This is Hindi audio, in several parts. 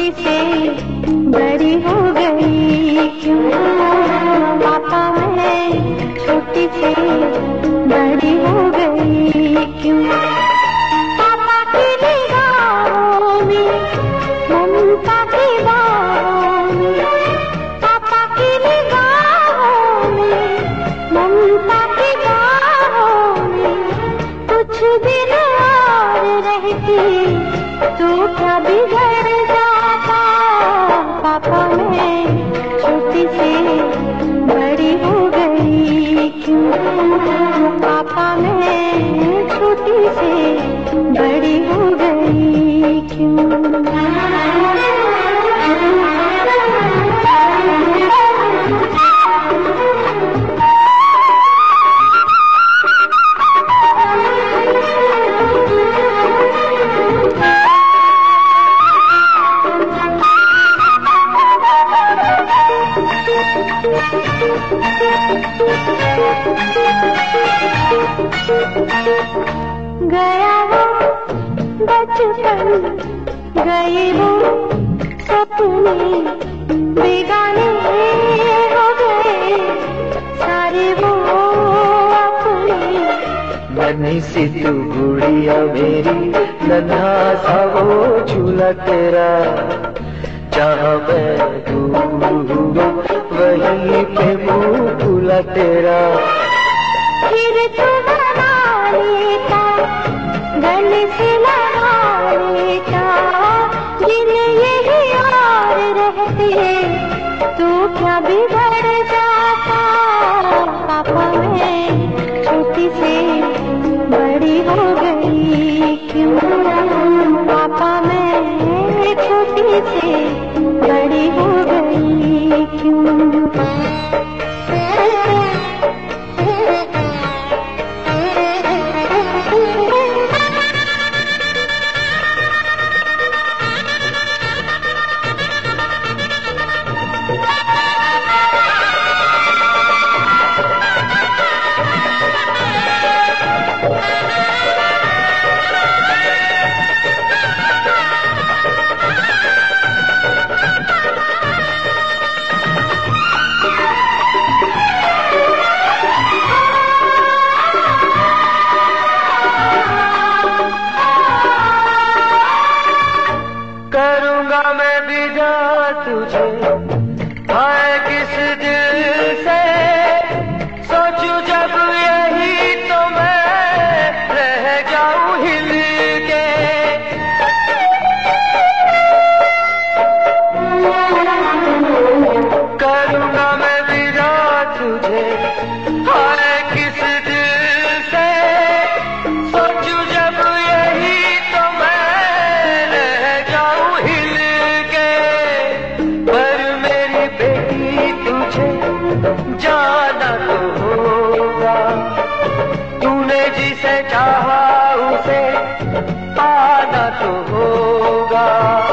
छोटी से बड़ी हो गई क्यों पापा, मैं छोटी से बड़ी हो गई क्यों। पापा की निगाहों में ममता की बाहों में, पापा की निगाहों में ममता की बाहों में, कुछ दिन और रहती तो क्या बिगड़ जाता। पापा मैं छोटी से बड़ी हो गई क्यों पापा, मैं छोटी से बड़ी हो गई क्यों। गया वो बचपन, गए वो सपने, बेगाने हो गए सारे वो अपने। नन्ही सी तू गुड़िया मेरी, नन्हा सा वो झूला तेरा, जहाँ मैं डूबूं वहीं पे मुँह खुला तेरा। फिर तू बना लेता, गले से लगा लेता, दिन यही और रहते तो क्या बिगड़ जाता। पापा मैं छोटी से बड़ी हो गई क्यों पापा, मैं छोटी से बड़ी हो गई क्यों। करूंगा मैं विदा तुझे, हाय किस दिल से सोचूं जब यही तो मैं रह जाऊं हिल के। करूंगा मैं विदा तुझे, हाय किस दिल से सोचूं जब यही तो मैं रह जाऊं हिल के। पर मेरी बेटी तुझे जाना तो होगा, तूने जिसे चाहा उसे पाना तो होगा।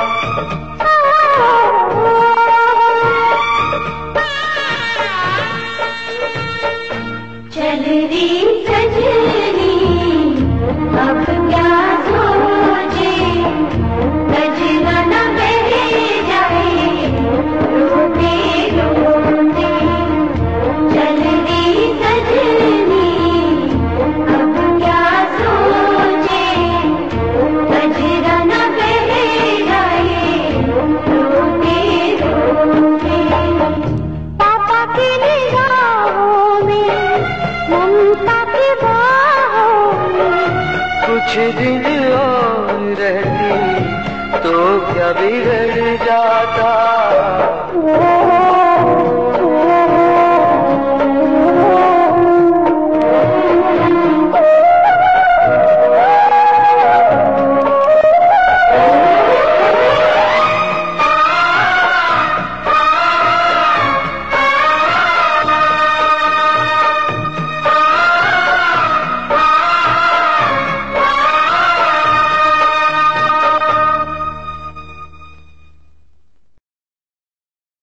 चल री सजनी अब क्या सोचे, नजरा न बह जाए रोते रोते। चल री सजनी अब क्या सोचे, नजरा न बह जाए रोते रोते। पापा की निगाहों में ममता की बाहों में, कुछ दिन और रहती तो क्या बिगड़ जाता।